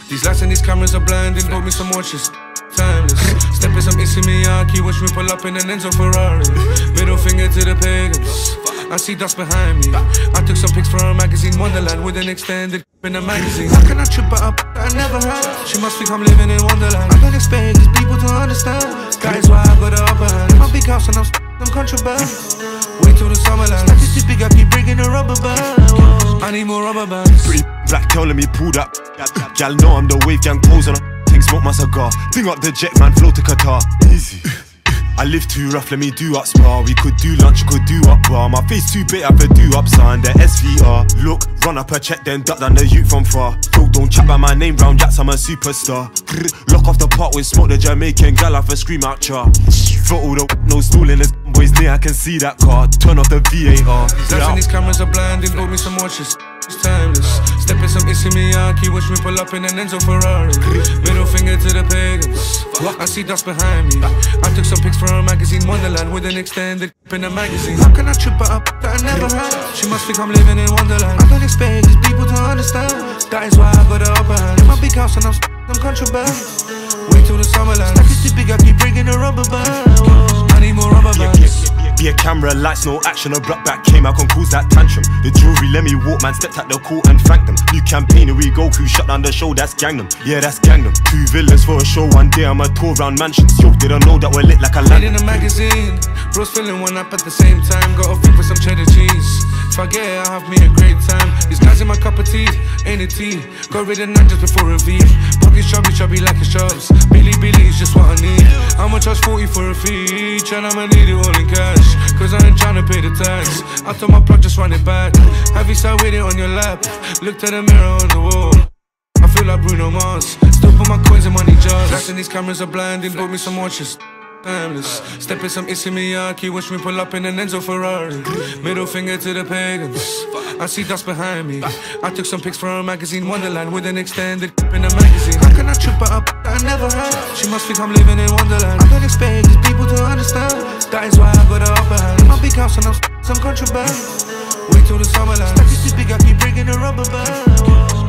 These lights and these cameras are blinding, bought me some watches. Timeless. Stepping some Issey Miyake, watch me pull up in an Enzo Ferrari. Middle finger to the pagans. I see dust behind me. I took some pics for a magazine, Wonderland, with an extended in a magazine. How can I trip her up that I never had? She must think I'm living in Wonderland. I don't expect these people to understand. That is why I got the upper hand. In my big house and I'm contraband. Wait till the summerland. Stack is too big, I keep bringing the rubber band. I need more rubber bands. Pretty black girl, let me pull that. Gal know I'm the wave gang pose on her. Think smoke my cigar. Ding up the jet man, flow to Qatar. Easy. I live too rough, let me do up spa. We could do lunch, could do up bar. My face too big, I could do up son. The SVR. Look, run up a check, then duck down the youth from far. Bro, don't chat by my name round jacks, I'm a superstar. Lock off the pot with smoke, the Jamaican gal off a scream out char. Throttle the no stool in this boys near, I can see that car. Turn off the VAR. These lights and these cameras are blinding, bought me some watches. It's timeless. Stepping some Issey Miyake, watch me pull up in an Enzo Ferrari. Middle finger to the pagans. I see dust behind me. I took some pics for a magazine, Wonderland, with an extended in a magazine. How can I trip her up that I never had? She must think I'm living in Wonderland. I don't expect these people to understand. That is why I got the upper hand. In my big house and I'm contraband. Wait till the summerland. Stack is too big, I keep bringing the rubber band. I need more rubber bands. Be a camera, lights, no action. A block back came, I can cause that tantrum. The jewelry let me walk, man, stepped at the court and thanked them. New campaign, we go, crew shut down the show, that's gang them. Yeah, that's gang them. 2 villas for a show, one day I'm a tour round mansions. Yo, didn't know that we're lit like a land. In a magazine, bros filling one up at the same time. Got a thing for some cheddar cheese. If I get it, I'll have me a great time. These guys in my cup of tea, ain't a tea. Got rid of none just before a V. Pockets chubby like a shoves. Billy is just what I need. I'ma charge 40 for a feature, and I'ma need it all in cash. Cause I ain't tryna pay the tax. I told my plug, just run it back. Have you sat with it on your lap? Looked at the mirror on the wall. I feel like Bruno Mars. Still put my coins in money jars. Lights and these cameras are blinding, bought me some watches. Timeless. Stepping some Issey Miyake, watch me pull up in an Enzo Ferrari. Middle finger to the pagans. I see dust behind me. I took some pics for a magazine, Wonderland, with an extended in a magazine. How can I trip her up that I never had? She must think I'm living in Wonderland. I don't expect these people to understand. That is why I got the upper hand. In my big house and I'm contraband. Wait till the summerland. Stack is too big, I keep bringing the rubber band.